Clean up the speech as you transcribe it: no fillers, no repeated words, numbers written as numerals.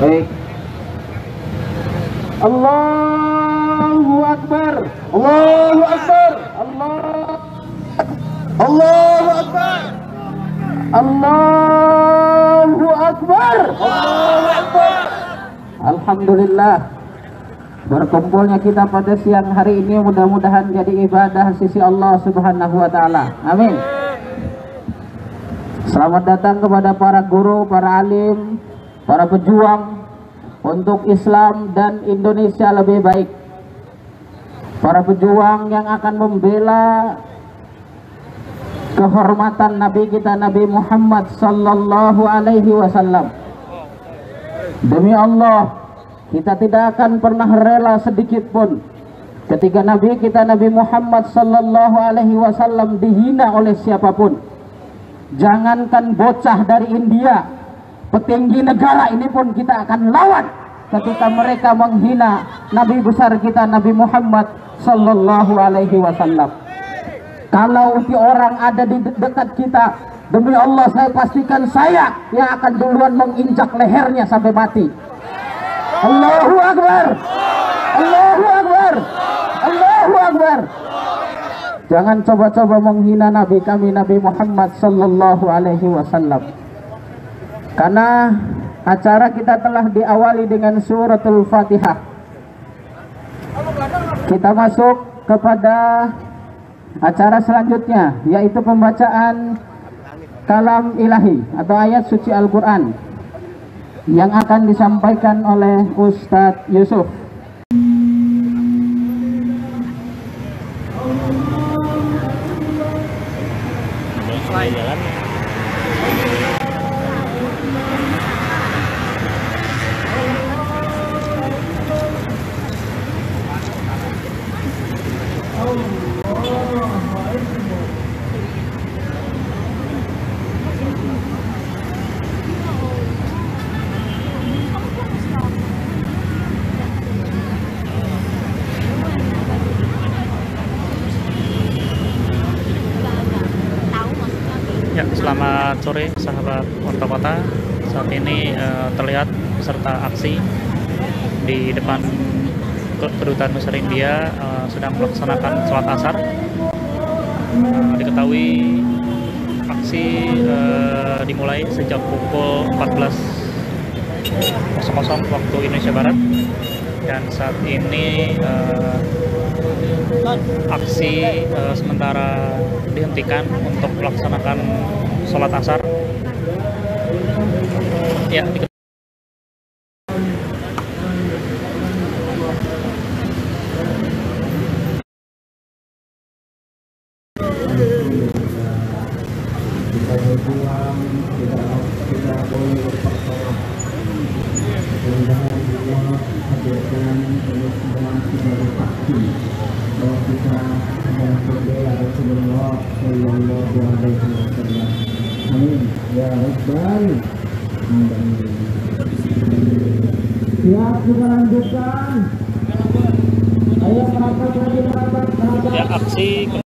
Baik. Allahu Akbar. Allahu Akbar. Allahu Akbar. Allahu Akbar. Allahu Akbar. Alhamdulillah, berkumpulnya kita pada siang hari ini mudah-mudahan jadi ibadah sisi Allah Subhanahu wa taala. Amin. Selamat datang kepada para guru, para alim, para pejuang untuk Islam dan Indonesia lebih baik. Para pejuang yang akan membela kehormatan Nabi kita, Nabi Muhammad sallallahu alaihi wasallam. Demi Allah, kita tidak akan pernah rela sedikit pun ketika Nabi kita, Nabi Muhammad sallallahu alaihi wasallam dihina oleh siapapun. Jangankan bocah dari India, petinggi negara ini pun kita akan lawan ketika mereka menghina Nabi besar kita, Nabi Muhammad sallallahu alaihi wasallam. Kalau si orang ada di dekat kita, demi Allah saya pastikan saya yang akan duluan menginjak lehernya sampai mati. Allahu Akbar. Allahu Akbar. Allahu Akbar. Jangan coba-coba menghina Nabi kami, Nabi Muhammad sallallahu alaihi wasallam. Karena acara kita telah diawali dengan suratul Fatihah. Kita masuk kepada acara selanjutnya, yaitu pembacaan kalam ilahi atau ayat suci Al-Quran yang akan disampaikan oleh Ustadz Yusuf. Ya, selamat sore sahabat Warta Kota. Saat ini terlihat peserta aksi di depan Kedutaan Besar India sedang melaksanakan sholat asar. Diketahui aksi dimulai sejak pukul 14.00 waktu Indonesia Barat, dan saat ini aksi sementara dihentikan untuk melaksanakan sholat asar. Ya, kita berjuang, tidak boleh berperang. Mudah-mudahan Allah hadirkan terus dalam sebagai saksi bahwa kita adalah pembela Rasulullah Sallallahu Alaihi Wasallam. Amin ya Rabbal Alamin. Siap, kita lanjutkan. Ayo merapat lagi, merapat. ya, aksi